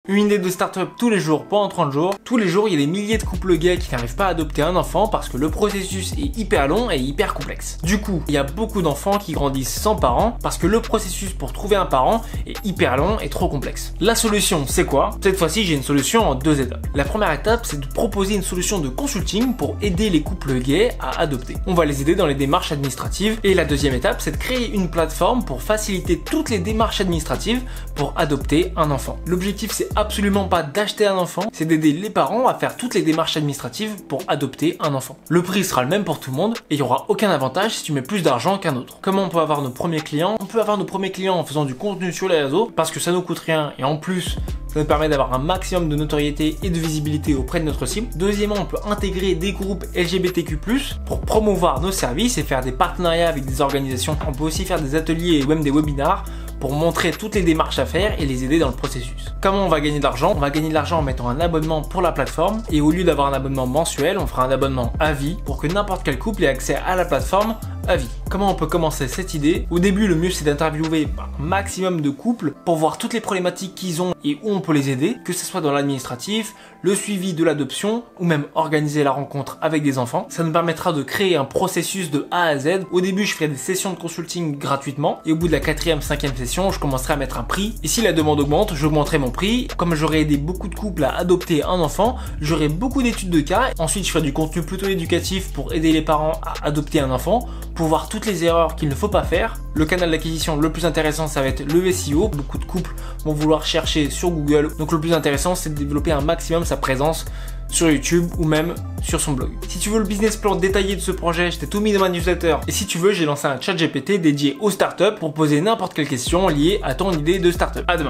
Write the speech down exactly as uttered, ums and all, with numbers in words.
Une idée de start-up tous les jours pendant trente jours. Tous les jours, il y a des milliers de couples gays qui n'arrivent pas à adopter un enfant parce que le processus est hyper long et hyper complexe. Du coup, il y a beaucoup d'enfants qui grandissent sans parents parce que le processus pour trouver un parent est hyper long et trop complexe. La solution, c'est quoi? Cette fois-ci, j'ai une solution en deux étapes. La première étape, c'est de proposer une solution de consulting pour aider les couples gays à adopter. On va les aider dans les démarches administratives. Et la deuxième étape, c'est de créer une plateforme pour faciliter toutes les démarches administratives pour adopter un enfant. L'objectif, c'est absolument pas d'acheter un enfant, c'est d'aider les parents à faire toutes les démarches administratives pour adopter un enfant. Le prix sera le même pour tout le monde et il n'y aura aucun avantage si tu mets plus d'argent qu'un autre. Comment on peut avoir nos premiers clients? On peut avoir nos premiers clients en faisant du contenu sur les réseaux parce que ça nous coûte rien et en plus, ça nous permet d'avoir un maximum de notoriété et de visibilité auprès de notre cible. Deuxièmement, on peut intégrer des groupes L G B T Q plus, pour promouvoir nos services et faire des partenariats avec des organisations. On peut aussi faire des ateliers et même des webinars pour montrer toutes les démarches à faire et les aider dans le processus. Comment on va gagner de l'argent? On va gagner de l'argent en mettant un abonnement pour la plateforme et au lieu d'avoir un abonnement mensuel, on fera un abonnement à vie pour que n'importe quel couple ait accès à la plateforme à vie. Comment on peut commencer cette idée? Au début, le mieux c'est d'interviewer un maximum de couples pour voir toutes les problématiques qu'ils ont et où on peut les aider, que ce soit dans l'administratif, le suivi de l'adoption ou même organiser la rencontre avec des enfants. Ça nous permettra de créer un processus de A à Z. Au début, je ferai des sessions de consulting gratuitement et au bout de la quatrième, cinquième session, je commencerai à mettre un prix. Et si la demande augmente, j'augmenterai mon prix. Comme j'aurai aidé beaucoup de couples à adopter un enfant, j'aurai beaucoup d'études de cas. Ensuite, je ferai du contenu plutôt éducatif pour aider les parents à adopter un enfant, pour voir toutes les erreurs qu'il ne faut pas faire. Le canal d'acquisition le plus intéressant, ça va être le S E O. Beaucoup de couples vont vouloir chercher sur Google. Donc le plus intéressant, c'est de développer un maximum sa présence sur YouTube ou même sur son blog. Si tu veux le business plan détaillé de ce projet, je t'ai tout mis dans ma newsletter. Et si tu veux, j'ai lancé un chat G P T dédié aux startups pour poser n'importe quelle question liée à ton idée de startup. À demain.